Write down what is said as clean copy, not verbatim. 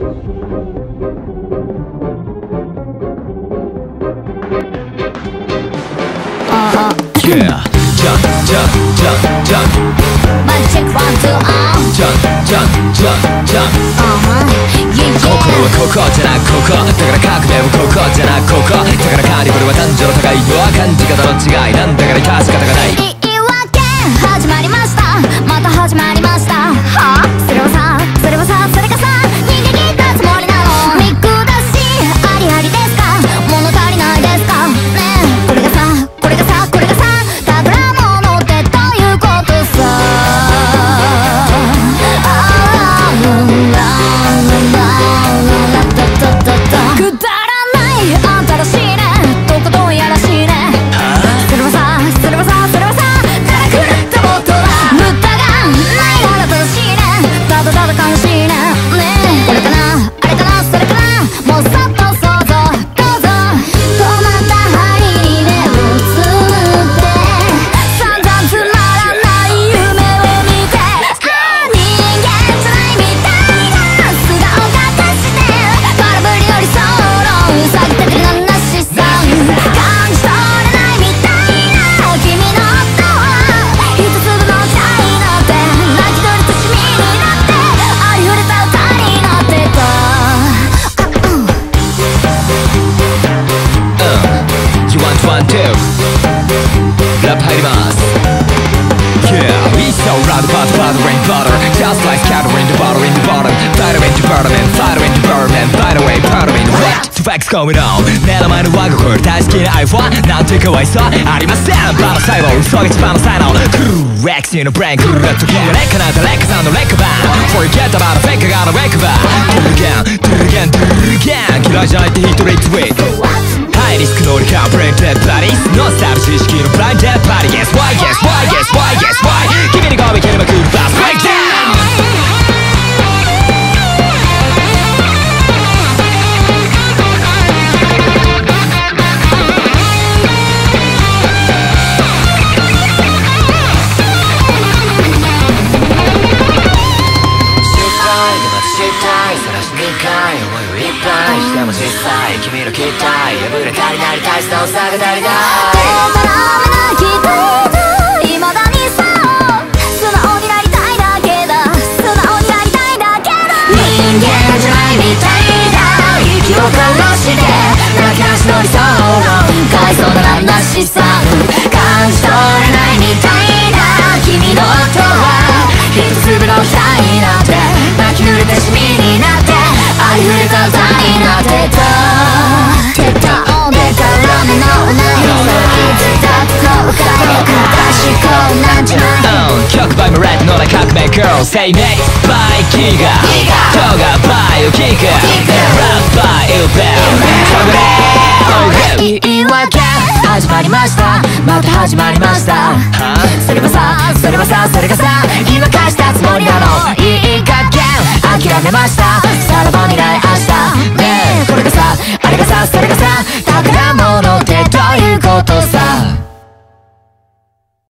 Yeah, jump, jump, jump, jump. Mic check 1, 2, Jump, jump, jump, jump. yeah, 心はここじゃなここだから革命もここじゃなここだからカーニバルは男女の互いの感じ方の違いなんだから致し方がない言い訳始まりましたまた始まりましたはあそれはさそれはさそれがさ逃げ切ったつもりなの見下しありありですか物足りないですかねえこれがさこれがさこれがさ宝物ってどういうことさくだらない新しいねとことんやらしいねそれはさそれはさそれはさからくるってもっとだ無駄がないなら正しいねただただ悲しいねねえこれかなあれかなそれかなもうさっと想像どうぞ止まった針に目をつぶって散々つまらない夢を見て人間じゃないみたいな素顔が足して空振りよりそのうさぎたちのなしさ感じ取れないみたいな君の音は一粒の茶になって泣き取りとしみになってありふれた歌になってた You want one, two ラップ入ります Yeah, we so loud about the butter and butter Just like cattle in the butter in the bottom Fighter into Birdman, fighter into Birdman By the way, Birdman, what the fuck's going on 目の前の我が子より大好きな愛はなんてかわいそうありませんバの細胞嘘が一番の才能クルー X のブレインクルーッと君がレッカなんてレッカさんのレッカバー Forget about the fake got a wake up Do it again, do it again 嫌いじゃないってヒットレイツウェイハイリスクノリカブレインデッドバディノンスタイル知識のブラインデッドバディ Guess why, guess why, guess why, guess why 君にゴミ蹴ればクールバスブレイクダウンしても小さい君の期待破れたりなり大したおさが足りないでたらめな期待だ未だにさ素直になりたいだけだ素直になりたいだけだ人間じゃないみたいだ息を殺して泣き足の理想のかいそうならなしさ感じ取れないみたいだ君の音は一粒の期待になって泣き濡れてシミになってありふれた歌になってた手とでから目のないいつだって後悔なく賢くなんじゃない曲 by ムレッドのな革命 Girl Say next by キガトガ by ウキガ Rap by イルベル言い訳始まりましたまた始まりましたそれはさそれはさそれがさ今貸したつもりなのいい加減諦めました